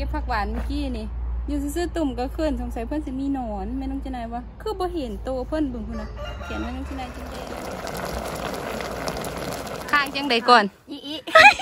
ก็บผักหวานเมื่อกี้นี่อยู่ซื่อตุ่มก็ขึ้นสงสัยเพื่อนจะมีหนอนแม่น้องเจนายว่าคือบ่เห็นโตเพื่อนบึงคุณนะเขียนแม่น้องเจนายจังเดข้างจังใดก่อนอี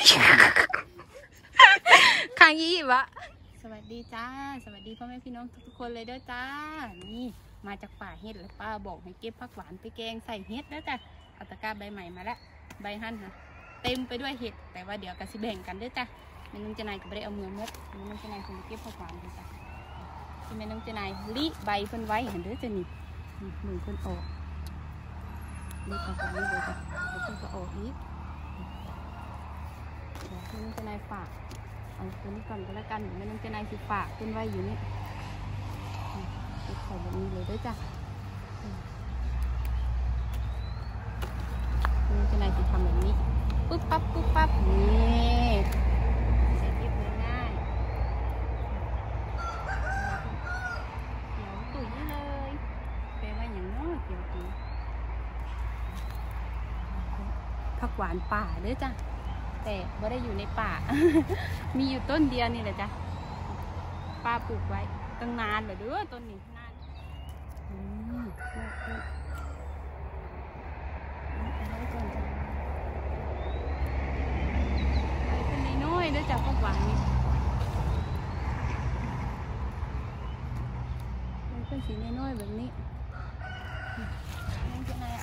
ข้างอีวะสวัสดีจ้าสวัสดีพ่อแม่พี่น้องทุกคนเลยเด้อจ้านี่มาจากป่าเห็ดแล้วป้าบอกให้เก็บผักหวานไปแกงใส่เห็ดแล้วจ้ะเอาตะกร้าใบใหม่มาแล้วใบหั่นค่ะเต็มไปด้วยเห็ดแต่ว่าเดี๋ยวก็สิแบ่งกันเด้อจ้ะแม่น้องเจนายก็ไม่ได้เอามือมดแม่น้องเจนายคงเก็บผักหวานเด้อจ้ะที่แม่น้องเจนายลิใบเพิ่นไว้เห็นเด้อจ้ะนี่มือเพิ่นออกลิเอาไปนี่เลยจ้ะเดี๋ยวเพิ่นก็ออกอีกเดี๋ยวแม่น้องเจนายฝากเอาตัวนี้ก่อนก็แล้วกันแม่น้องเจนายสิฝากเพิ่นไว้อยู่นี่เก็บใส่แบบนี้เลยเด้อจ้ะแม่น้องเจนายสิทำแบบนี้ปุ๊บปั๊บปุ๊บปั๊บนี่ใส่เก็บง่ายเขียวตุ๋ยเลยแปลว่าอย่างน้อยเขียวตุ๋ยผักหวานป่าเด้อจ้ะแต่ไม่ได้อยู่ในป่า มีอยู่ต้นเดียวนี่แหละจ้ะป้าปลูกไว้ตั้งนานเลยเด้อต้นนี้นานน้อยเด้อจ้ะผักหวานนี่มันเป็นสีน้อยแบบนี้นี่จะนายเอา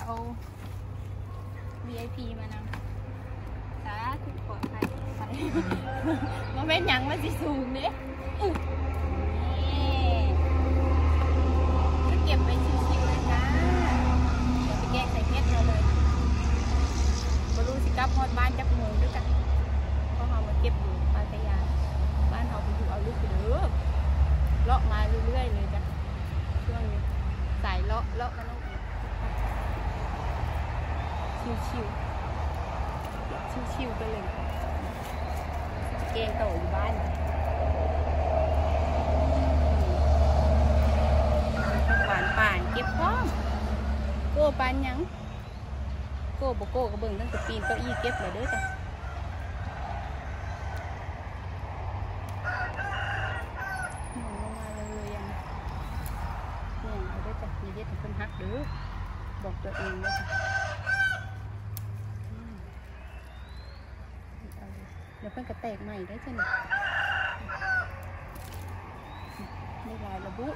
VIP มานำสาธุปลอดภัยมันเป็นยังมันสิสูงเด้จะเก็บไปชิวๆเลยจ้าเดี๋ยวไปแกงใส่เห็ดเราเลยบรูสิกลับฮอดบ้านจักโมงด้วยกันเพราะเรามาเก็บอยู่ปาตยาบ้านเราไปอยู่เอาลูกไปเด้อเลาะมาเรื่อยๆเลยจ้ะช่วงนี้สายเลาะกันน้องชิวๆไปเลยแกงโตอยู่บ้านหวานป่านเก็บพร้อมโก้ปานยังโก้บโก้กระเบื้องตั้งแต่ปีนเก้าอี้เก็บเลยเด้อจ้ะลงมาเลยยังเนี่ยเอาได้จ้ะมีเด็ดเพิ่นฮักเด้อบอกตัวเองเลยจ้ะเดี๋ยวเพิ่งกระแตกใหม่ได้จ้ะนี่ลายระบุ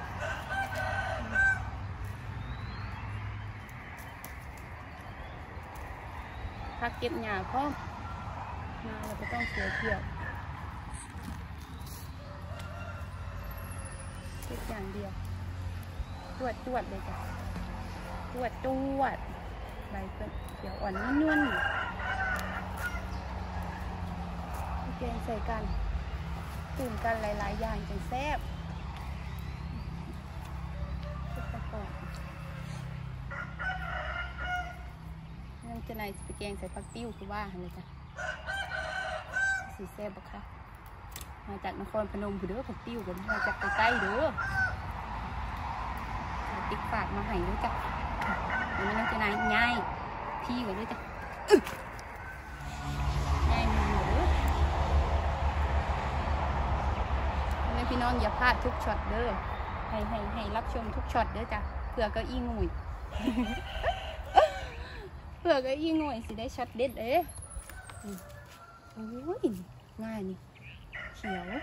พักเก็บหญ้าพร้อมหญ้าเราก็ต้องเกี่ยวเก็บอย่างเดียวตรวจเลยจ้ะตรวจใบเพิ่นเขียวอ่อนนุ่นแกงใส่กันตื่นกันหลายๆอย่างจังแซ่บยังจะไหนไปแกงใส่ผักติ้วคือว่าเลยจ้ะสีแซ่บบักค่ะมาจากนครพนมคือเด้อผักติ้วกันมาจากใกล้ๆเด้อติ๊กฝากมาให้ด้วยจ้ะเดี๋ยวมันจะไหนง่ายพี่กันด้วยจ้ะพี่น้องอย่าพลาดทุกช็อตเด้อให้รับชมทุกช็อตเด้อจ้ะเผื่อก็อี้งุ่ย เผื่อก็อี้งุ่ยสิได้ช็อตเด็ดเอ้โอ้ยง่ายนี่เขียว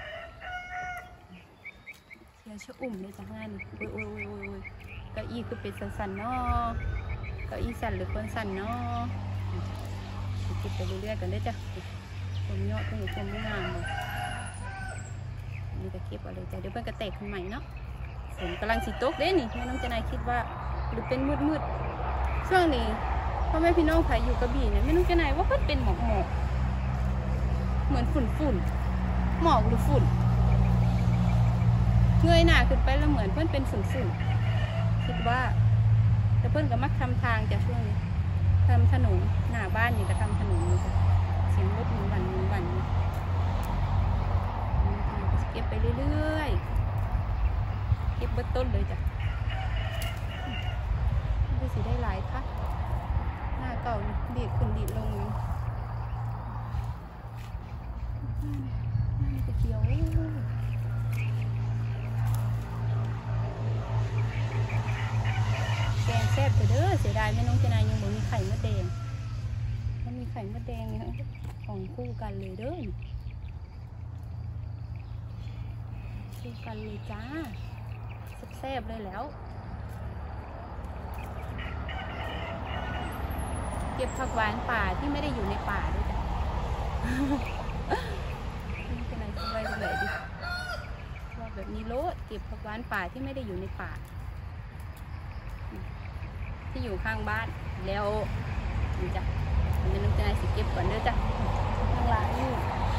ชะอุ่มเลยจ้ะง่ายนี่โอ้ยก็อี้คือเป็นสันๆเนาะก็อี้สั่นหรือคนสั่นเนาะคิดไปเรื่อยๆกันเด้อจ้ะผมเนาะต้องอยู่ชมงามเลยนี่จะเก็บอะไรจ้ะเดี๋ยวเพิ่งกระแตกขึ้นใหม่เนาะผมกำลังสีโต๊ะเด้นี่แม่น้องเจนายคิดว่าหรือเป็นมืดช่วงนี้พ่อแม่พี่น้องใครอยู่กระบี่เนี่ยแม่น้องเจนายว่าเพิ่นเป็นหมอกเหมือนฝุ่นหมอกหรือฝุ่นเงยหน้าขึ้นไปแล้วเหมือนเพิ่นเป็นฝุ่นคิดว่าแต่เพิ่นก็มักทำทางจากช่วงนี้ทำถนนหน้าบ้านนี่ก็ทำถนนนี่จ้ะเสียงรถมือวันเก็บไปเรื่อยๆเก็บเบื้องต้นเลยจ้ะดูสิได้หลายค่ะหน้าเก่าดีดขึ้นดีดลงนี่จะเขียวเสียดายแม่น้องเจนายยังบ่มีไข่มดแดงถ้ามีไข่มดแดงเนี่ยของคู่กันเลยเด้อคู่กันเลยจ้าแซ่บๆเลยแล้วเก็บผักหวานป่าที่ไม่ได้อยู่ในป่าด้วยจ้ะนี่เป็นอะไรสบายเลยดิว่าแบบนี้โลดเก็บผักหวานป่าที่ไม่ได้อยู่ในป่าที่อยู่ข้างบ้านแล้วนี่จ้ะมันต้องจะได้สิเก็บก่อนเด้อจ้ะข้างหลังนี่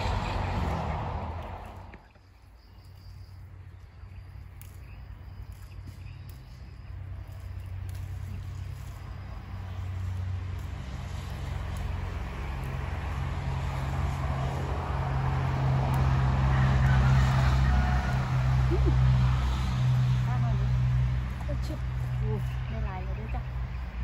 ชุบไม่ลายเลยด้วยจ้ะ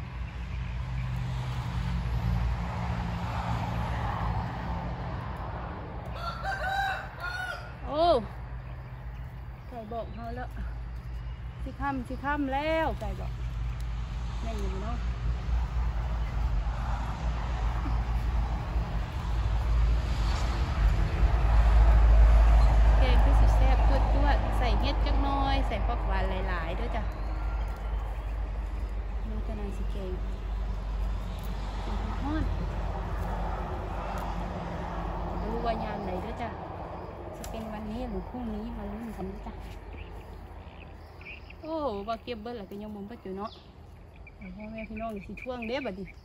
โอ้ไก่บอกเขาแล้วสิค่ำแล้วไก่บอกแม่อยู่เนาะแกงคือสิแซ่บตัวใส่เห็ดจักน้อยใส่ผักหวานหลายๆด้วยจ้ะน้องจะนานสิเกงฮอนรู้ว่ายามไหนด้วยจ้ะจะเป็นวันนี้หรือพรุ่งนี้มาลุ้นกันด้วยจ้ะโอ้บ่เก็บเบิ้ลหล่ะก็ยังบ่ปัจจุเนาะพ่อแม่พี่น้องสิช่วงเด้บัดนี้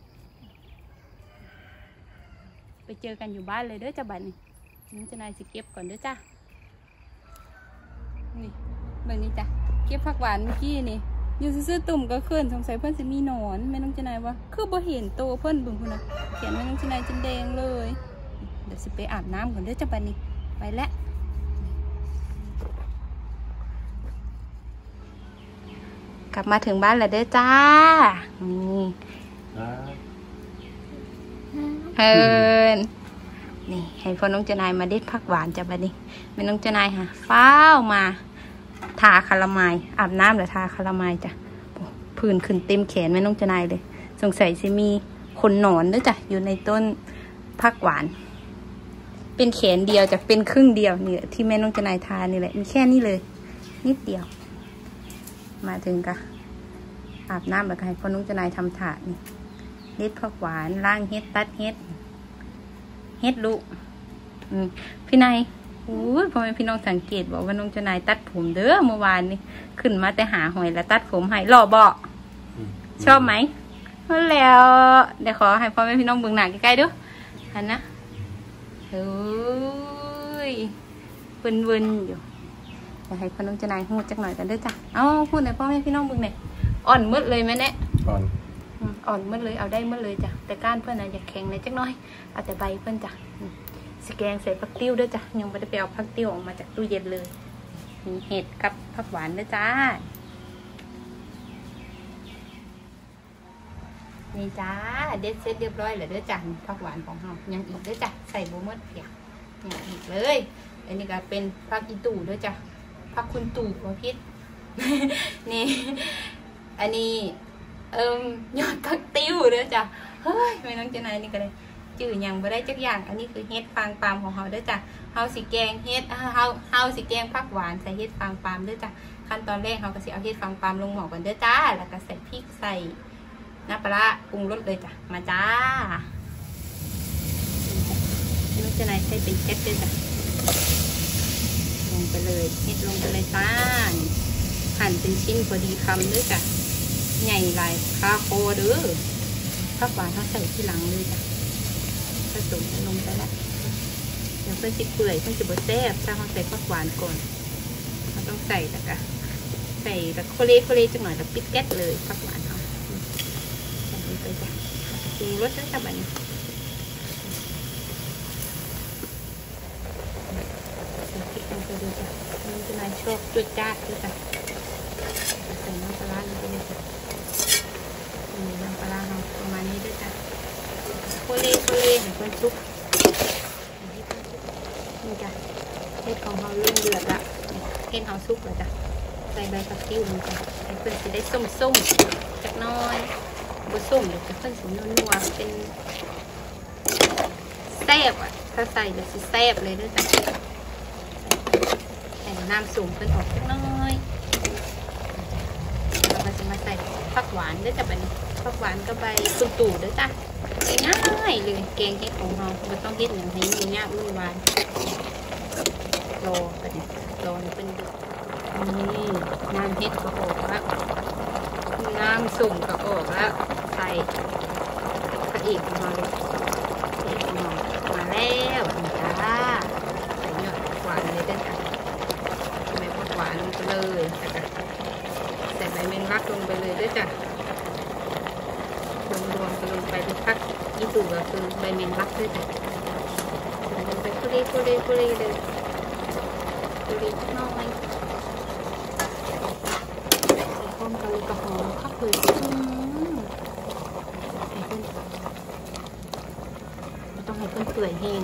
ไปเจอกันอยู่บ้านเลยเด้อจ้ะบัดนี้น้องจะนายสิเก็บก่อนเด้อจ้ะนี่เบิ่งนี่จ้ะเก็บผักหวานเมื่อกี้นี่อยู่ซื่อๆตุ่มก็ขึ้นสงสัยเพิ่นจะมีหนอนแม่น้องจะนายว่าคือบ่เห็นโตเพิ่นเบิ่งพุ่นน่ะเขียนแม่น้องจะนายจนแดงเลยเดี๋ยวสิไปอาบน้ำก่อนเด้อจ้ะบัดนี้ไปแล้วกลับมาถึงบ้านแล้วเด้อจ้านี่ให้พ่อน้องเจนายมาเด็ดผักหวานจ้ะบัดนี้แม่น้องเจนายค่ะฟ้าวมาทาคาราไมล์อาบน้ำหรือทาคาราไมล์จ้ะผื่นขึ้นเต็มแขนแม่น้องเจนายเลยสงสัยจะมีขนหนอนด้วยจ้ะอยู่ในต้นผักหวานเป็นแขนเดียวจะเป็นครึ่งเดียวนี่ที่แม่น้องเจนายทานี่แหละมีแค่นี้เลยนิดเดียวมาถึงกะอาบน้ำแบบให้พ่อน้องเจนายทำถาดนี่เด็ดผักหวานล้างเฮ็ดตัดเฮ็ดลูกพี่นายพ่อแม่พี่น้องสังเกตบอกว่าน้องเจนายตัดผมเด้อเมื่อวานนี้ขึ้นมาแต่หาหอยแล้วตัดผมให้หล่อบ่ชอบไหมแล้วเดี๋ยวขอให้พ่อแม่พี่น้องเบิ่งหน้าใกล้ๆด้วยหันนะวนอยู่อยากให้พ่อน้องเจนายพูดจักหน่อยกันด้วยจ้ะเอาพูดหน่อยพ่อแม่พี่น้องเบิ่งหน่อยอ่อนมืดเลยไหมเนี่ยอ่อนมืดเลยเอาได้มืดเลยจ้ะแต่ก้านเพื่อนนะอยากแข็งเลยจักหน่อยเอาแต่ใบเพื่อนจ้ะสแกงใส่ผักติ้วด้วยจ้ะยังไม่ได้ไปเอาผักติ้วออกมาจากตู้เย็นเลยมีเห็ดกับผักหวานด้วยจ้านี่จ้าเด็ดเสร็จเรียบร้อยแล้วด้วยจ้ะผักหวานของเรายังอีกด้วยจ้ะใส่โบมดเปียกยังอีกเลยอันนี้ก็เป็นผักอีตู่ด้วยจ้ะผักคุณตู่หัวพิษนี่อันนี้ยอดผักติ้วด้วยจ้ะเฮ้ยไม่น้องเจนายนี่ก็เลยจื่อยังไม่ได้จักอย่างอันนี้คือเฮ็ดฟางปาล์มของเขาด้วยจ้ะเฮาสิแกงเฮ็ดเฮาสิแกงผักหวานใส่เฮ็ดฟางปาล์มด้วยจ้ะขั้นตอนแรกเขาก็สิเอาเฮ็ดฟางปาล์มลงหม้อก่อนด้วยจ้าแล้วก็ใส่พริกใส่น้ำปลาปรุงรสเลยจ้ะมาจ้าน้องเจนายใส่เป็นเช็ดด้วยจ้ะลงไปเลยเฮ็ดลงไปเลยจ้าหั่นเป็นชิ้นพอดีคำด้วยจ้ะใหญ่ลายคาโคเด้อผักหวานเขาใส่ที่หลังเลยจ้ะผสมลงไปแล้วเดี๋ยวเพื่อนสิเปื่อยเพื่อนจะบดแซ่บถ้าเขาใส่ผักหวานก่อนเขาต้องใส่แต่กะใส่แต่โคเลจังหน่อยแล้วปิดแก๊สเลยผักหวานเขาใส่ลงไปจ้ะปรุงรสแล้วจ้ะบัดนี้ใส่พริกลงไปด้วยจ้ะน้องจะนายชอบจุดจ้าด้วยจ้ะใส่น้ำปลาลงไปเลยจ้ะน้ำปลาเราประมาณนี้ด้วยจ้ะโคเลให้เพื่อนซุปนี่จ้ะเห็ดของเราเริ่มเดือดละเห็ดเราซุปแล้วจ้ะส่ใบผักติ้วลงไปให้เพิ่นสิได้ส้มๆจักน้อยบ่ส้มเดี๋ยวเพิ่นสินัวๆเป็นแซ่บอ่ะถ้าใส่เดี๋ยวสิแซ่บเลยด้วยจ้ะใส่น้ำสูงเพิ่นออกจักน้อยเราก็จะมาใส่ผักหวานด้วยจ้ะบัดนี้ผักหวานกับใบตุ่ตู่ด้วยจ้ะง่ายๆเลยแกงเฮ็ดของเราไม่ต้องเฮ็ดอย่างให้ยุ่งยากวุ่นวายรอบัดนี้รอให้เพิ่นเดือดนี่น้ำเฮ็ดก็ออกแล้วน้ำสุ่มก็ออกแล้วใส่พระเอกของเราเลยพระเอกของเรามาแล้วนี่จ้าใส่ยอดหวานเลยเด้อจ้ะใบผักหวานลงไปเลยจ้ะใส่ใบเมนลักลงไปเลยเด้อจ้ะรวมๆกันลงไปเป็นพักยี่สูก็คือใบเมนลักด้วยจ้ะลงไปคุรีเลยคุรีน้อยต้มกะหรี่กระหอมข้าวเปื่อยให้เพิ่นไม่ต้องให้เพิ่นเปื่อยแห้ง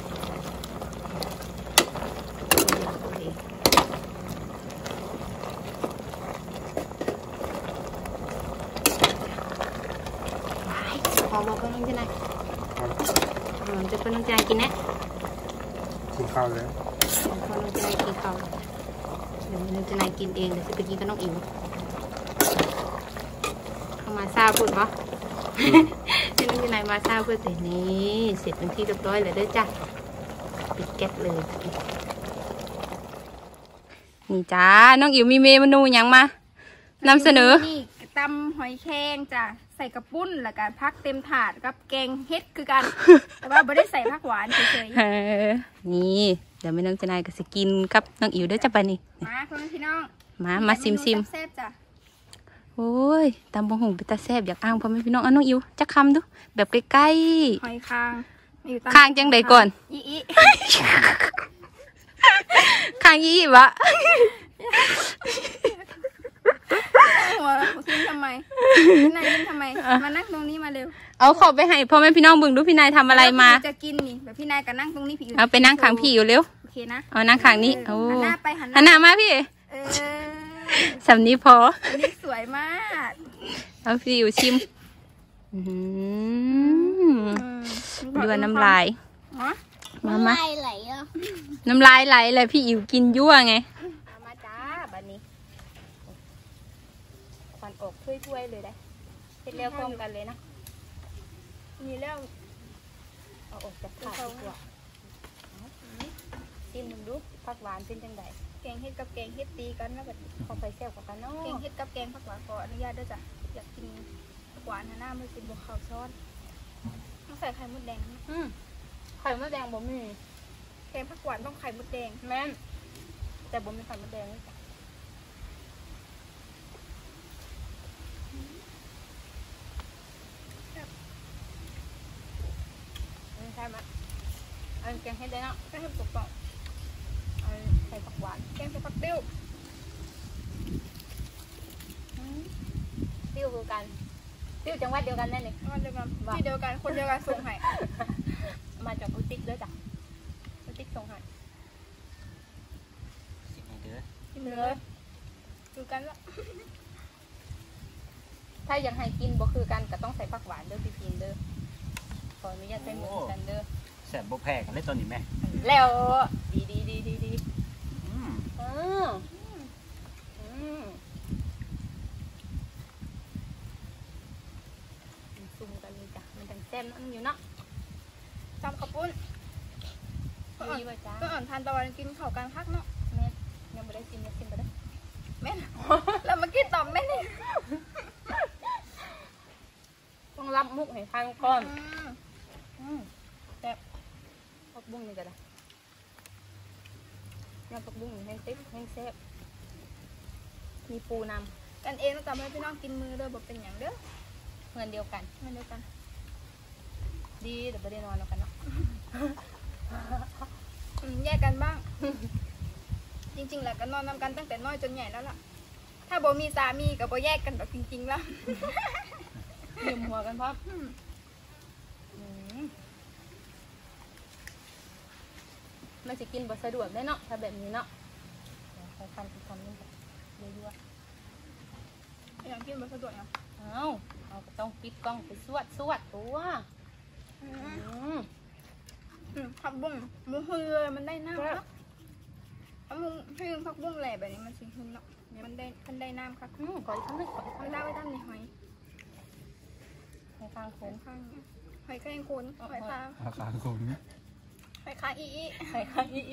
หอมบอกเพิ่นยังไงจะเพิ่นต้องใจกินนะกินข้าวแล้วเพิ่นต้องใจกินข้าวเดี๋ยวมันจะนายกินเองเดี๋ยวจะไปกินกับน้องอิ๋วเข้ามาซาพูดปะที่น้องจะนายมาซาพูดแต่นี่เสร็จเป็นที่เรียบร้อยเลยเด้อจ้ะปิดแก๊สเลยนี่จ้าน้องอิ๋วมีเมนูยังมานำเสนอนี่ตำหอยแครงจ้ะใส่กระปุ้นแล้วกันพักเต็มถาดกับแกงเฮ็ดคือกัน แต่ว่าไม่ได้ใส่ผักหวานเฉยๆนี่เดี๋ยวแม่น้องจะนายก็จะกินกับน้องอิ๋วเด้อจ้ะปะนี่มาพี่น้องมาซิมแซ่บจ้ะโอ้ยตำบะหุ่งเป็นตาแซ่บอยากอ้างพ่อแม่พี่น้องน้องอิ๋วจะคำดูแบบใกล้ๆหอยคางคางจังใดก่อนอีคางอีวะหัวทิ้งทำไมพี่นายทิ้งทำไมมานั่งตรงนี้มาเร็วเอาขอไปให้พ่อแม่พี่น้องบึงดูพี่นายทำอะไรมาจะกินนี่แบบพี่นายก็นั่งตรงนี้พี่เอาไปนั่งข้างพี่อยู่เร็วโอเคนะเอานั่งข้างนี้โอ้หันหน้าไปหันหน้ามาพี่สำนี้พอนี่สวยมากเอาพี่อยู่ชิมดูน้ำลายมาน้ำลายไหลน้ำลายไหลเลยพี่อิ๋วกินยั่วไงมาจ้าบัดนี้ควันออกถ้วยๆเลยได้เป็นเรียวพร้อมกันเลยนะมีเรื่องเอาออกจากข้าวดีกว่าชิมมึงดูผักหวานเป็นจังไดแกงเฮ็ดกับแกงเฮ็ดตีกันนะบัดนี้ขอไปแซ่บกว่ากันเนาะแกงเฮ็ดกับแกงผักหวานขออนุญาตด้วยจ้ะอยากกินผักหวานหน้าไม่กินบวกข้าวซ้อนต้องใส่ไข่มดแดงไข่มดแดงบ่มีแกงผักหวานต้องไข่มดแดงแม่นแต่บ่มีไข่มดแดงเลยจ้ะใช่ไหมอันแกงเฮ็ดได้เนาะแกงเฮ็ดกรอบใส่ผักหวานแกงใส่ผักติ้วคือกันติ้วจังหวัดเดียวกันนั่นเองจังหวัดเดียวกันที่เดียวกันคนเดียวกันส่งให้มาจากอุติกด้วยจ้ะอุติกส่งให้กินเลยคือกันละถ้าอยากให้กินบ่คือกันก็ต้องใส่ผักหวานเด้อพี่พินเด้อขออนุญาตใส่หมูกันเด้อแซ่บบ่แพ้กันเลยตอนนี้แม่แล้วดีซุ่มกันเลยจ้ะมันจังแซ่บนั่นอยู่เนาะจำกระปุ้นก็อ่อนทานตะวันกินข้าวกลางพักเนาะแม่ยังไม่ได้กินยังกินไปได้แม่แล้วมากินต่อแม่นี่ต้องรับมุกให้ฟังก่อนแซ่บผักบุ้งนี่ก็ได้น้ำผักบุ้งแห้งติ๊กแห้งแซ่บมีปูนำกันเองต้องทำให้พี่น้องกินมือด้วยบอกเป็นอย่างเด้อเงินเดียวกันดีเดี๋ยวไปได้นอนแล้วกันเนาะแยกกันบ้างจริงๆแหละกันนอนนำกันตั้งแต่น้อยจนใหญ่แล้วล่ะถ้าโบมีสามีกับโบแยกกันแบบจริงๆแล้วยืมหัวกันพ่อมันจะกินบะสะดวกได้เนาะถ้าแบบนี้เนาะใช้คำนึงยั่วอย่างกินมันสะดวกเนาะเอาก็ต้องปิดกล้องไปสวดตัวผักบุ้งมุ้งฮือเลยมันได้น้ำเนาะเอามุ้งฮือผักบุ้งแหล่แบบนี้มันสิฮือเนาะมันได้น้ำครับขออีกคำนึงขออีกคำไม่นึงได้ไว้ตั้งในหอยในทางโค้งข้างหอยแครงคุณหอยคางราคาคุณหอยคางอีใส่ข้างอี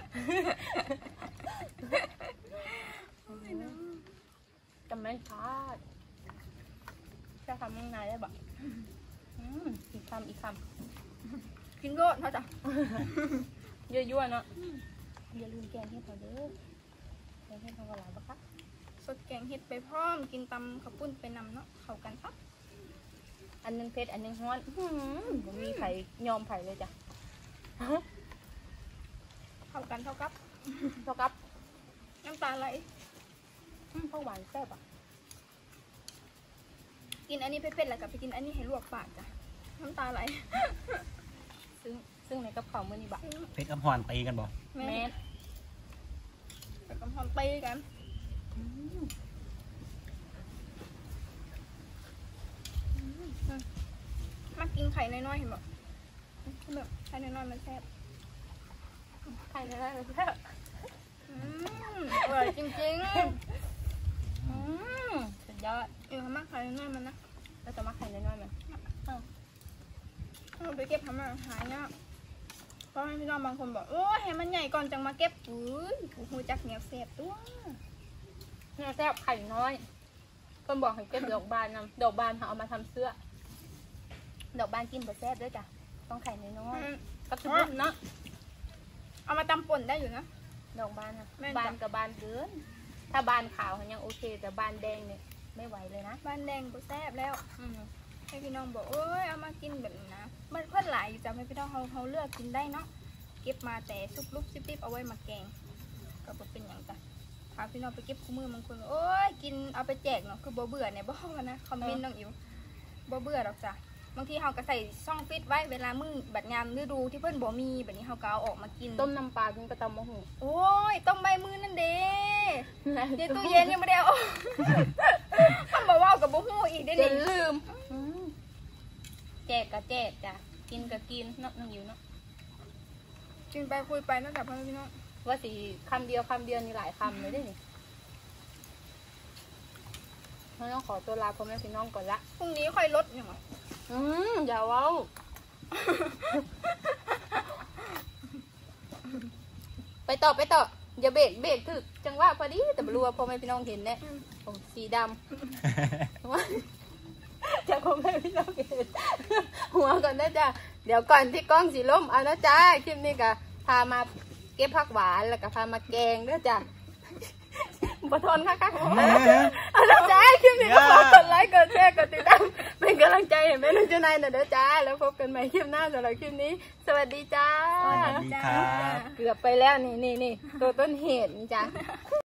จำไม่พลาดจะทำยังไงได้บ้างอีกคำกินโลดเขาจ้ะยั่วเนาะอย่าลืมแกงให้เขาเด้อแกงให้เขากระลาบะคะสดแกงเห็ดไปพร้อมกินตำข้าวปุ้นไปนำเนาะเข้ากันครับอันนึงเผ็ดอันนึงฮ้อนผมมีไผ่ยอมไผ่เลยจ้ะเข้ากันเท่ากับเท่ากับน้ำตาไหลข้าวหวานแซ่บอ่ะกินอันนี้เผ็ดๆแล้วกับไปกินอันนี้ให้ลวกปากจ้ะน้ำตาไหลซึ่งในกับข้าวมื้อนี้บะเพชรกับหอนตีกันบ่แม่กับกำพรตีกันมากินไข่น้อยๆเห็นบ่แบบไข่น้อยๆมันแซ่บไข่ได้เลยแซ่บอร่อยจริงสุดยอดมากไข่น้อยมันนะแล้วจะมาไข่น้อยๆมันเราไปเก็บทำอาหารเนี่ยเพราะพี่น้องบางคนบอกโอ้ยให้มันใหญ่ก่อนจังมาเก็บหูจักเหนียวเสียบตัวเนี่ยแซ่บไข่น้อยคนบอกให้เก็บดอกบานนะดอกบานเขาเอามาทำเสื้อดอกบานกินแบบแซ่บด้วยจ้ะต้องไข่น้อยๆก็คือเนาะเอามาตำป่นได้อยู่นะดอกบานนะบานกับบานเกินถ้าบานขาวยังโอเคแต่บานแดงเนี่ยไม่ไหวเลยนะบานแดงก็แซ่บแล้วให้พี่น้องบอกโอ้ยเอามากินแบบนี้นะมันเพื่อนหลายอยู่จ้ะให้พี่น้องเขาเลือกกินได้เนาะเก็บมาแต่ซุปลุกซิบๆเอาไว้มาแกงก็เป็นอย่างจ้ะพาพี่น้องไปเก็บคู่มือบางคนโอ้ยกินเอาไปแจกเนาะคือบ่เบื่อเนี่ยบ่นะคอมเมนต์น้องอิ๋วบ่เบื่อหรอกจ้ะบางทีเขาก็ใส่ช่องฟิตไว้เวลามือบัดงามฤดูที่เพื่อนบ่มีแบบนี้เขาก็เอาออกมากินต้มน้ำปลากินกระตำมะฮุโอ้ยต้มใบมือนั่นเด้เดี๋ยวตู้เย็นยังไม่ได้เอาทำบอกว่ากับบ่ฮู้อีกได้ดิลืมแจกกับแจกจ้ะกินกับกินเนาะน้องอิ๋วเนาะกินไปคุยไปนั่นแหละพี่น้องว่าสิคำเดียวนี่หลายคำเลยได้นี่เราต้องขอตัวลาพ่อแม่พี่น้องก่อนละพรุ่งนี้ค่อยลดอย่างไรอย่าเว้าไปต่ออย่าเบรกถึกจังว่าพอดีแต่ไม่รู้ว่าพ่อแม่พี่น้องเห็นเนี่ยผมสีดำจะพ่อแม่พี่น้องเห็นหัวก่อนนะจ๊ะเดี๋ยวก่อนที่กล้องสีล้มเอานะจ๊ะคลิปนี้ก็พามาเก็บผักหวานแล้วก็พามาแกงด้วยจ้ะบทนค่ะเอาละจ้าคลิปนี้ก็ขอกดไลค์กดแชร์กดติดตามเป็นกำลังใจให้แม่นุ่นเจ้านายหน่อยเด้อจ้าแล้วพบกันใหม่คลิปหน้าสำหรับคลิปนี้สวัสดีจ้าสวัสดีครับเกือบไปแล้วนี่ตัวต้นเหตุนี่จ้า